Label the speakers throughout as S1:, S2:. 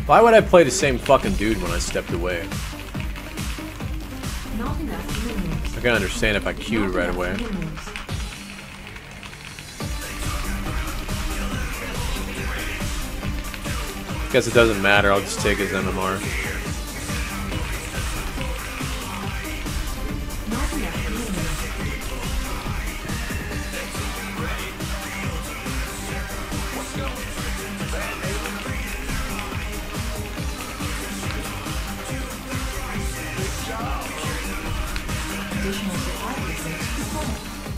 S1: Why would I play the same fucking dude when I stepped away?
S2: Not enough minerals.
S1: I can understand if I queued
S2: Not
S1: right
S2: enough
S1: away.
S2: minerals.
S1: Guess it doesn't matter, I'll just take his MMR.
S2: Not enough minerals. Additional supply research required.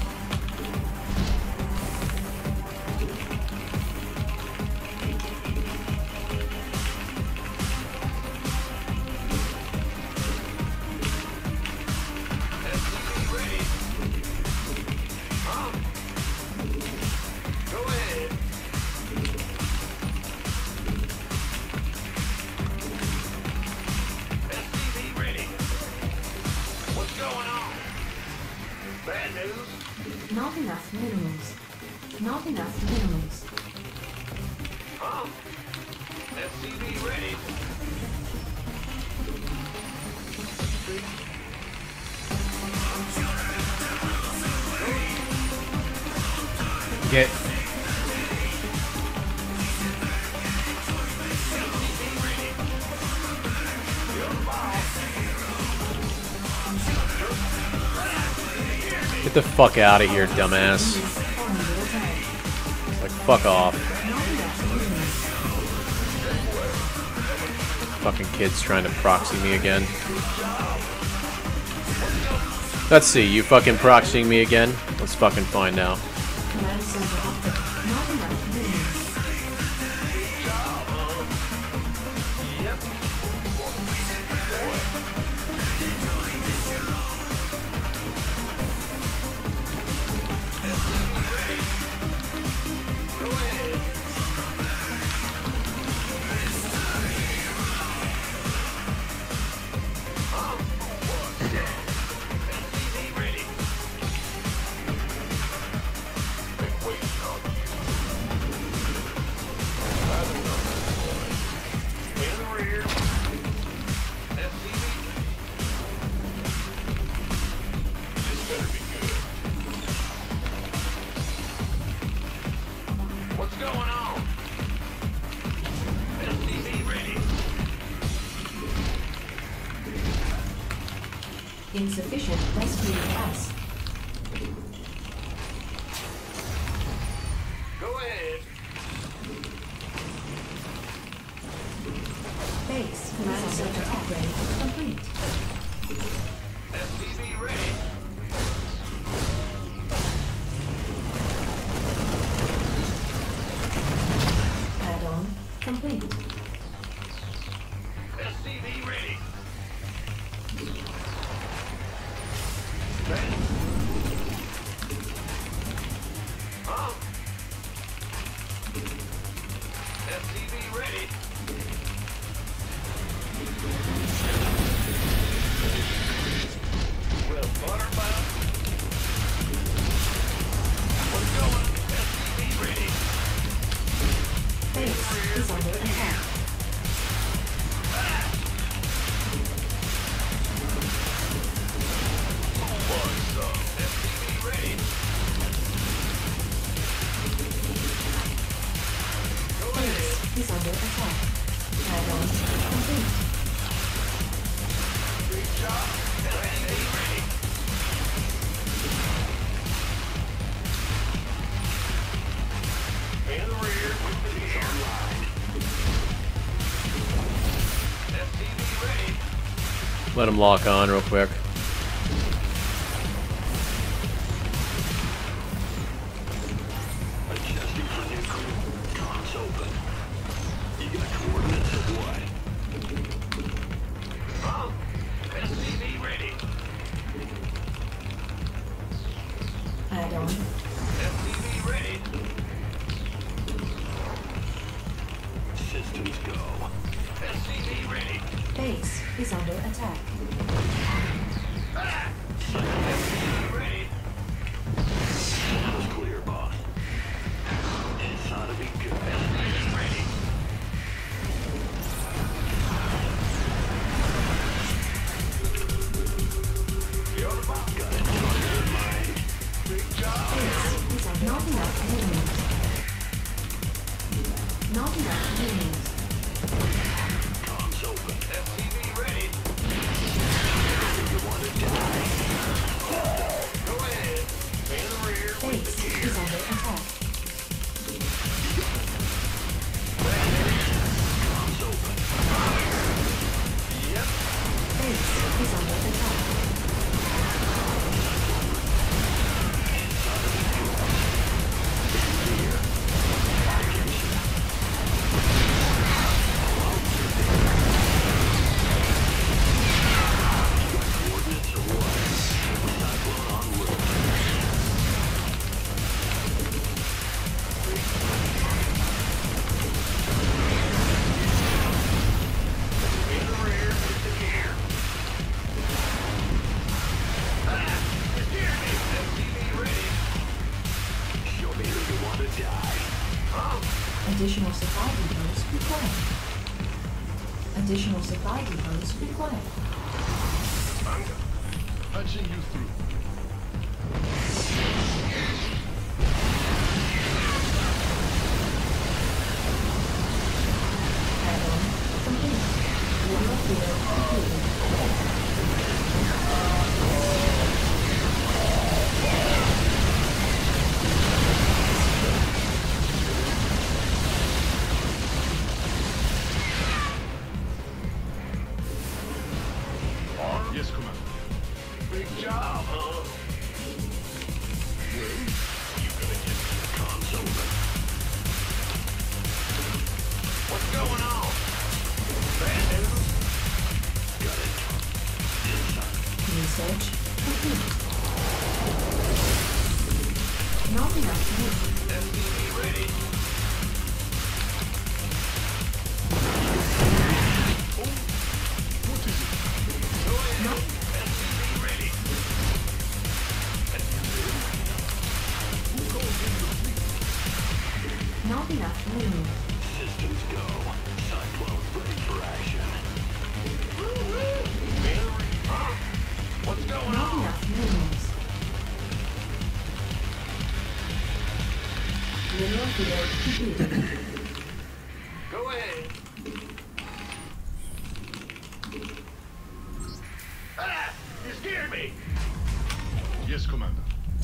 S2: Not enough minerals. Not enough minerals.
S3: SCV ready.
S1: Get. Get the fuck out of here, dumbass. Like, fuck off. Fucking kids trying to proxy me again. Let's see, you fucking proxying me again? Let's fucking find out.
S2: Command center active. Not enough minerals.
S3: What's going on? SCV ready.
S2: Insufficient rescue gas.
S3: Go ahead.
S2: Base command center upgrade complete.
S3: SCV ready.
S2: Add-on complete.
S3: SCV ready. Huh? SCV ready. Well, butterfly. What's going? SCV ready.
S2: Base is under attack.
S3: What's up? SCV ready. Go ahead.
S2: Base is under attack. Add-on complete.
S3: Great job. SCV ready. In the rear with the airline. SCV ready.
S1: Let him lock on real quick.
S3: Adjusting for new crew. Comms open. You got coordinates of what? Huh? SCV ready.
S2: Add-on
S3: SCV ready. Systems go. SCV ready.
S2: base is under attack.
S3: SCV ready. That was clear, boss. This ought to be good. SCV ready.
S2: Additional supply depots required.
S3: Patching you through.
S2: Add-on complete. Water field completed.
S3: Yes, Commander. Big job, huh? Well, you gonna get the console then? What's going on? Bad news? Got it.
S2: Research complete. Not enough room.
S3: SCV ready. Oh, what is it?
S2: Not,
S3: SCV ready. Who calls in the fleet?
S2: not enough room.
S3: Systems go. Cyclone's ready for action. Mary, huh? What's going
S2: Not
S3: on?
S2: enough minerals. Mineral field completed.
S3: Go ahead. Ah! You scared me! Yes, Commander.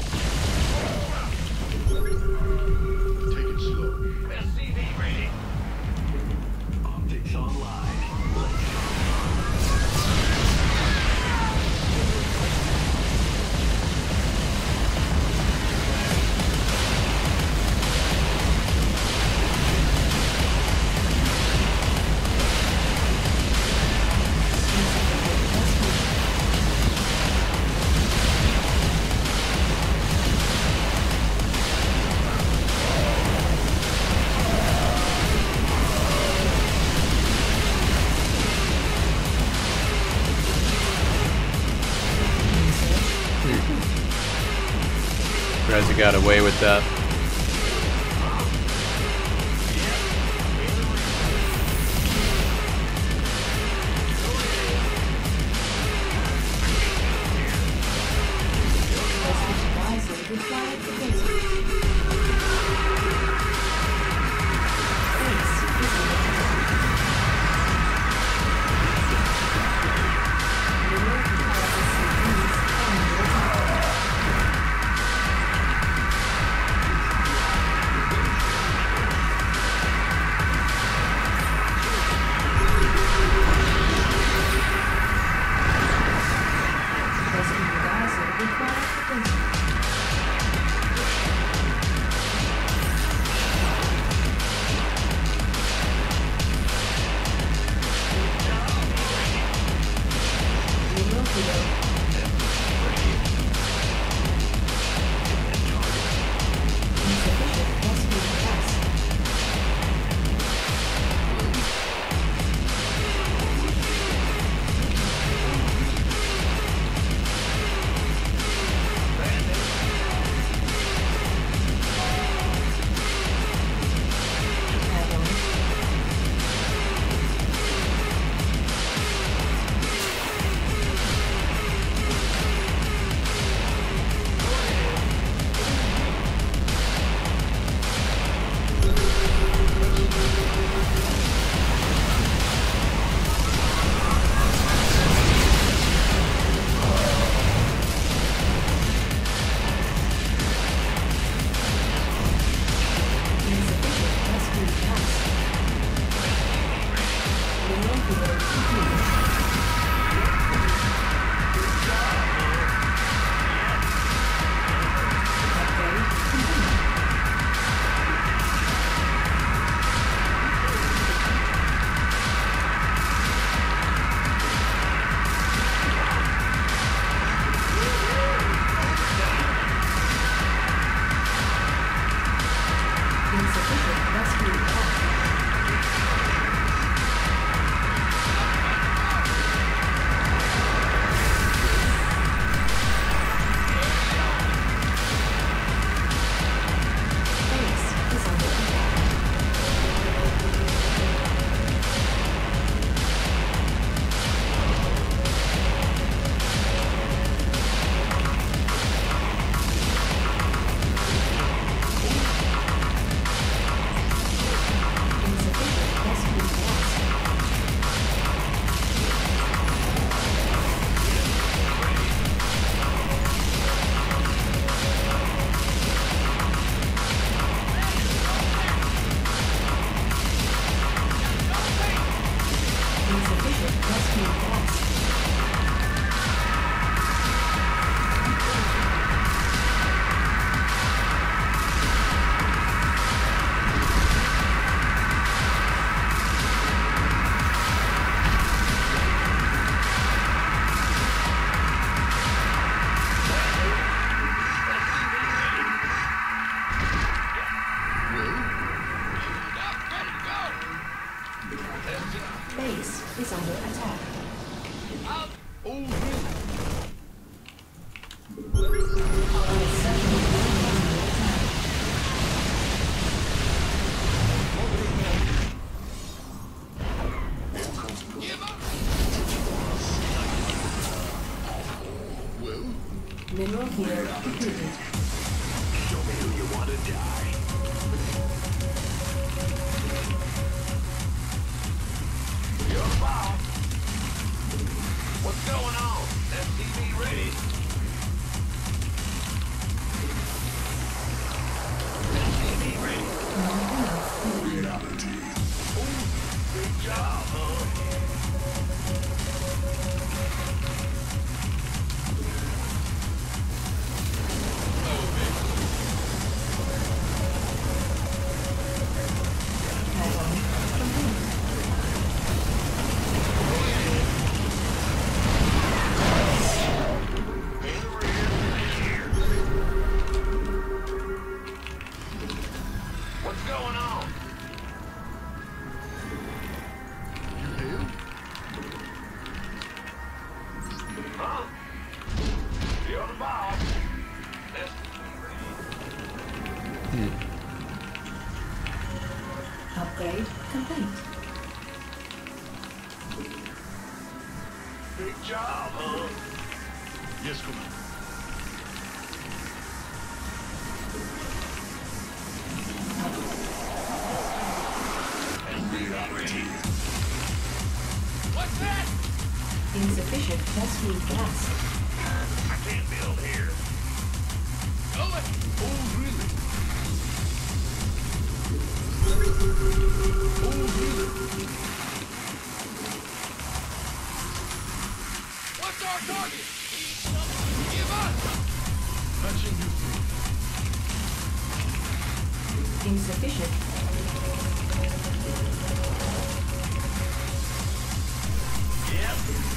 S3: Take it slow. SCV ready. Optics online. Let's go.
S1: Guys, you got away with that.
S2: Advisor required for basic. Base is in Mineral capacity is under attack. Rescue advisor required for basic. Mineral field. Insufficient rescue capacity. Add-on. Insufficient rescue capacity. Mineral field completed. Upgrade complete. Insufficient rescue capacity. Insufficient rescue gas. Base is under attack. Mineral field depleted.
S3: Show me who you want to die. You're the boss. What's going on? SCV ready. SCV ready. Reality. Ooh, good job, huh? What's going on? You do? Huh? You're the boss.
S2: Upgrade complete.
S3: Big job, huh? Yes, Commander. Reality. What's that?
S2: Insufficient rescue gas.
S3: I can't build here. Go it. Oh, really? Oh, really? What's our target? Give us. Touching you through.
S2: Insufficient.
S3: Yep.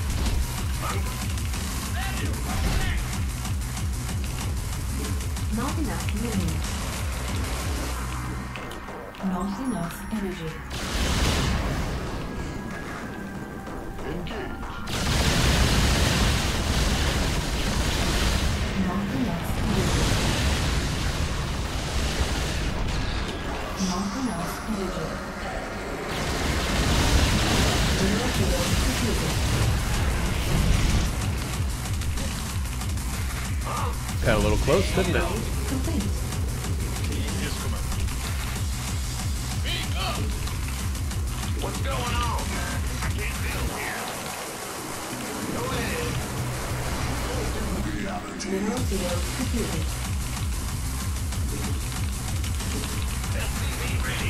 S2: Not enough minerals. Not enough energy.
S3: Engage.
S2: Not enough energy. Not enough energy. Mineral field depleted.
S1: Got a little close, didn't it?
S2: Complete.
S3: Yes, Commander. Speak up. What's going on? I can't build here. Go ahead. Reality.
S2: Mineral field depleted.
S3: SCV ready.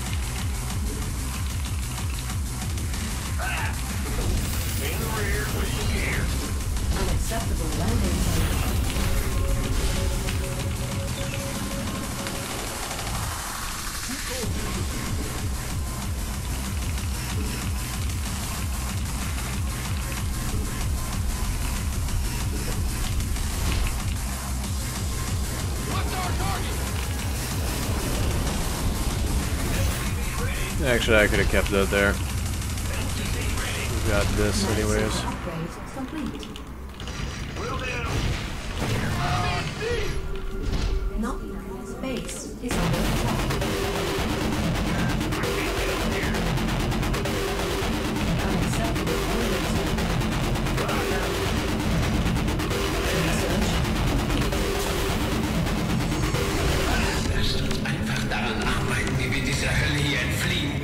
S3: Ah! In the rear, waiting here.
S2: Unacceptable landing zone.
S3: What's our target?
S1: Actually, I could have kept that there.
S3: SCV ready.
S1: We got this anyways.
S2: Upgrade complete.
S3: Will do.
S2: Not base is under attack. Unacceptable landing zone. Research complete.
S4: Lasst uns einfach daran arbeiten, wie wir dieser Hölle hier entfliehen.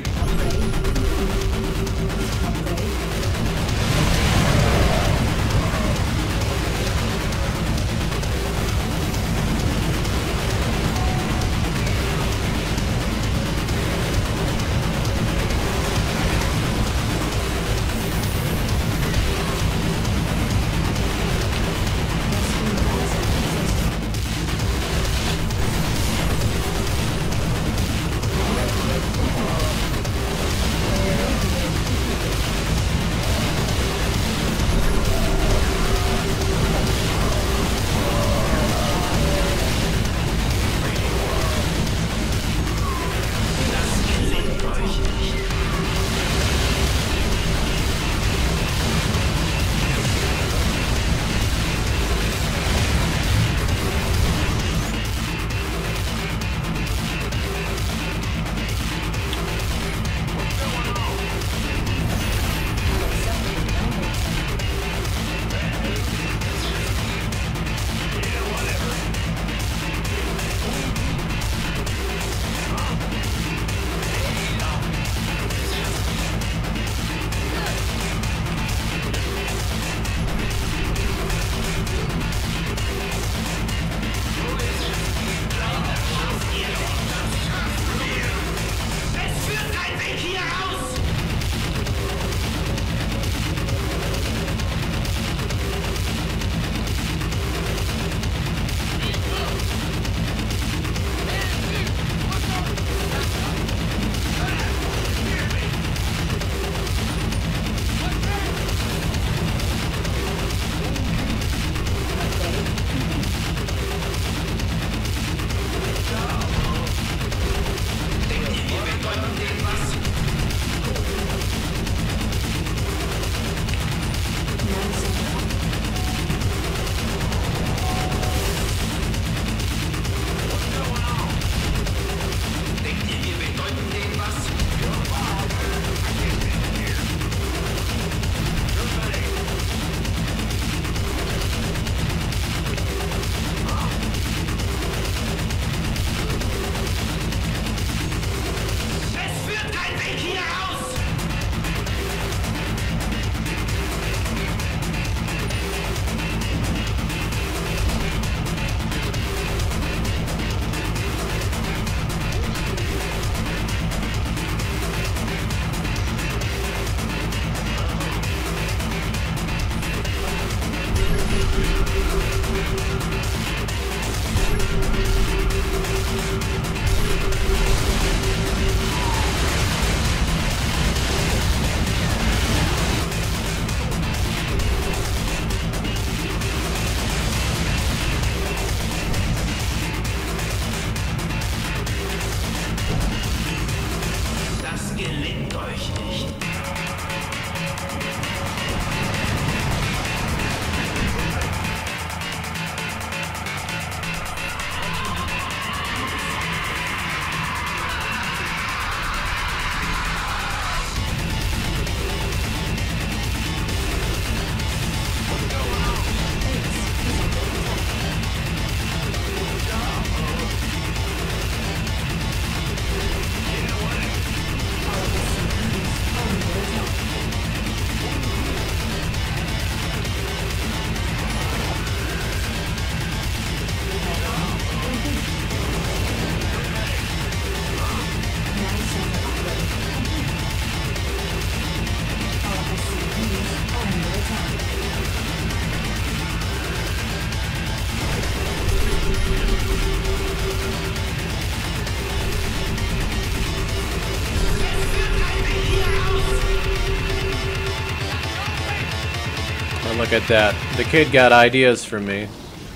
S1: Oh, look at that. The kid got ideas from me.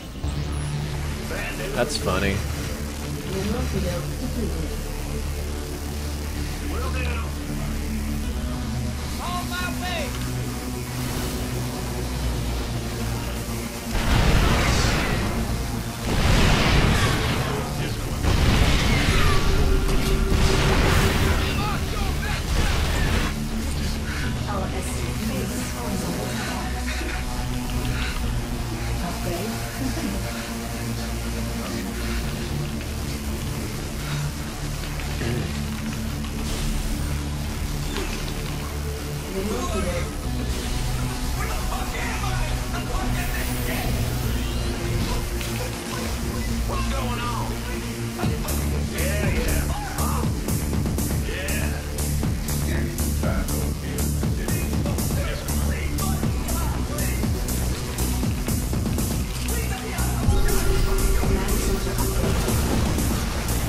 S1: That's funny.
S2: Mineral field depleted. Our SCP is under attack. Upgrade complete. Mineral field. Command center upgrade.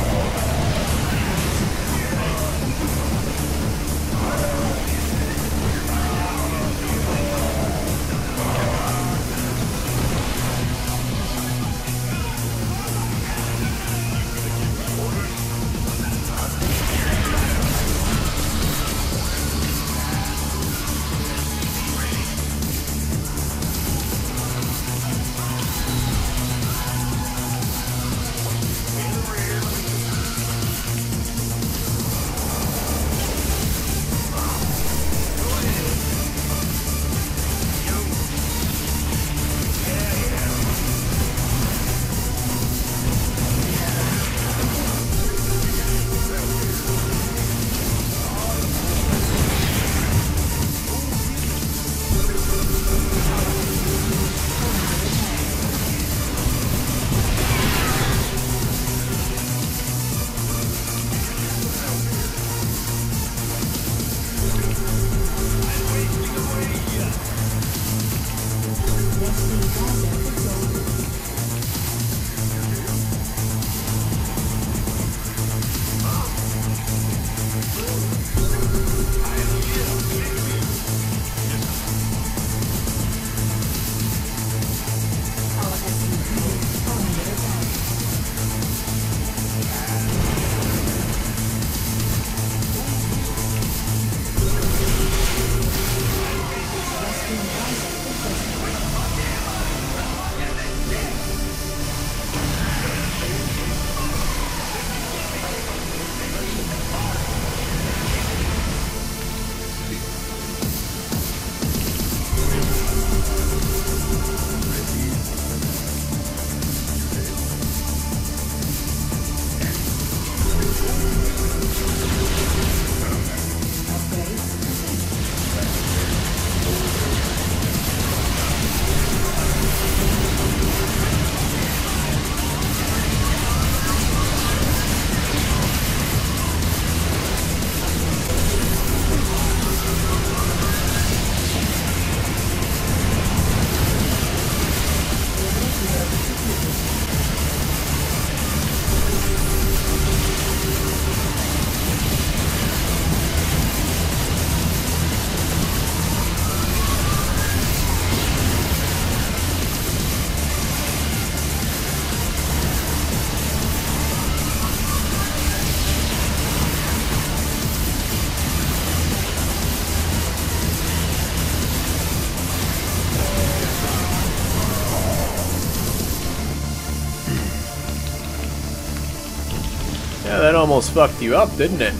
S1: Yeah, that almost fucked you up, didn't it?
S3: In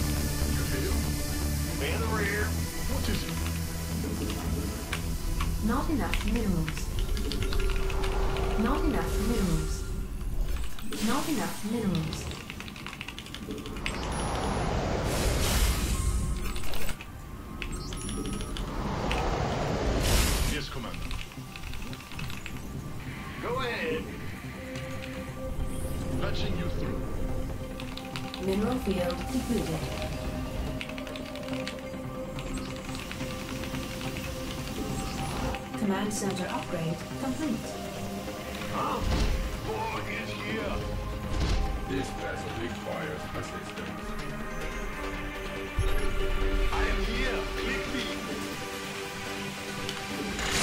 S3: the rear. What is it?
S2: Not enough minerals. Not enough minerals. Not enough minerals.
S3: Yes, Commander. Go ahead. Patching you through.
S2: Mineral field depleted. Command center upgrade complete.
S3: Borg is here.
S5: This vessel requires assistance.
S3: I am here. Click me.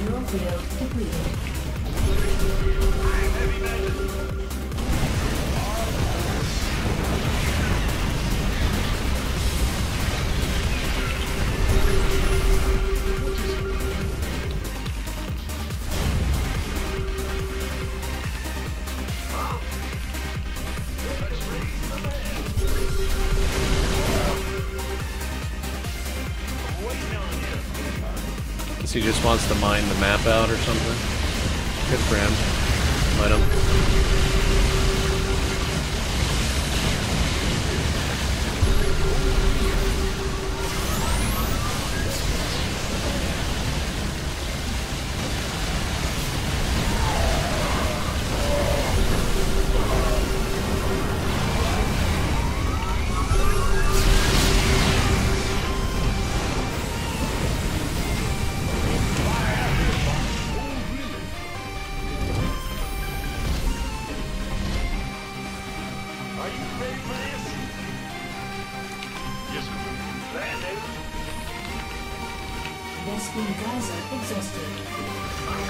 S2: Mineral field depleted.
S1: Guess he just wants to mine the map out or something. Good for him. Let him.
S2: Vespene geyser exhausted.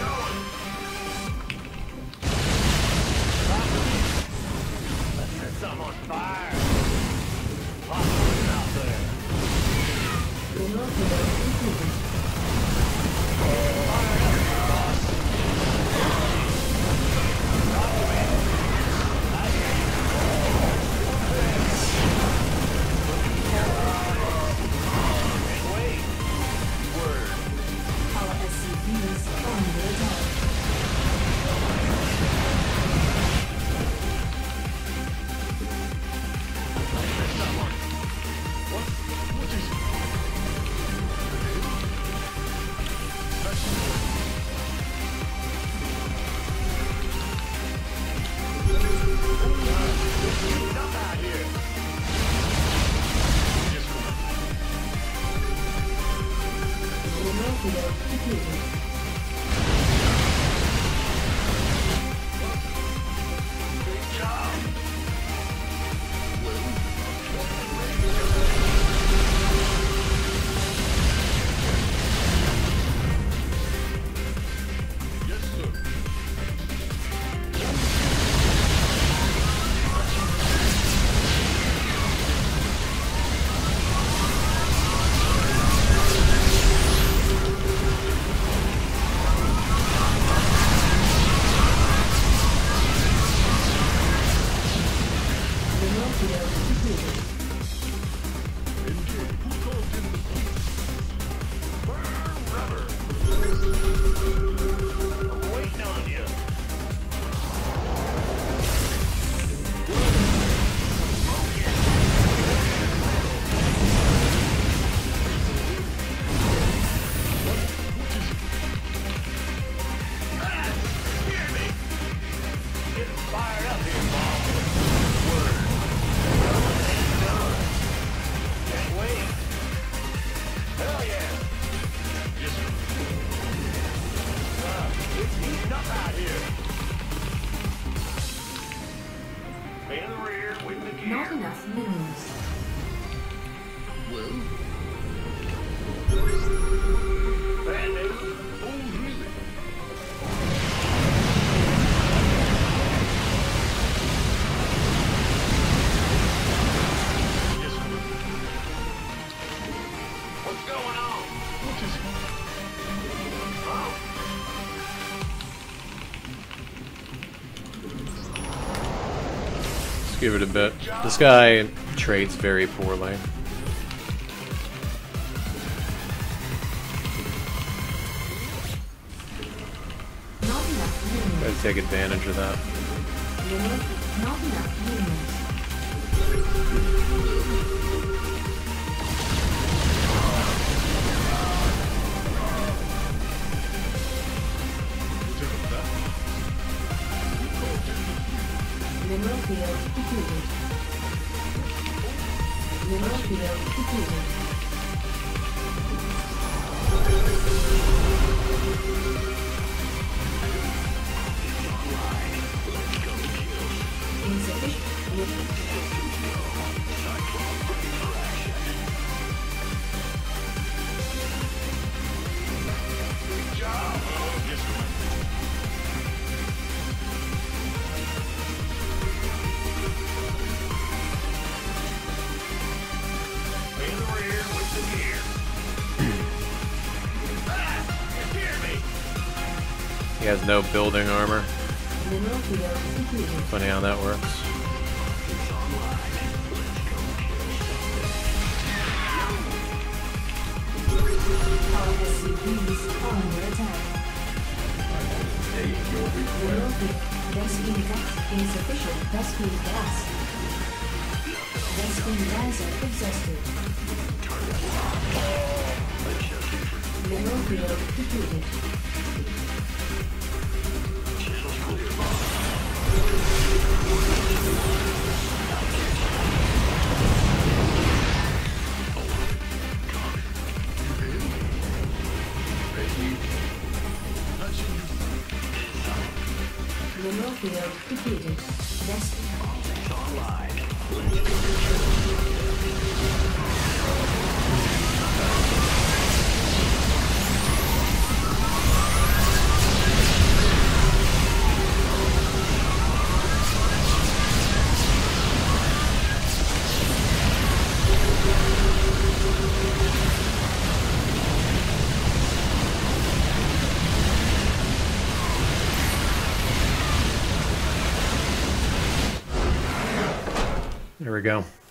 S2: Mineral field depleted. Our SCVs under attack. Mineral field depleted. Mineral field depleted. Not enough minerals.
S3: What's going on?
S1: Let's give it a bit. This guy trades very poorly.
S2: Not enough minerals.
S1: Gotta take advantage of that.
S2: Not enough minerals. Mineral field depleted. Mineral field depleted.
S3: Good job.
S1: He has no building armor.
S2: Mineral field depleted.
S1: Funny how that works.
S2: Our SCVs are under attack.
S5: Take your
S2: Mineral
S5: request.
S2: field. Vespene gas insufficient. Vespene gas. Vespene laser exhausted. Mineral field depleted. Mineral field depleted. Vespene.
S1: There we go.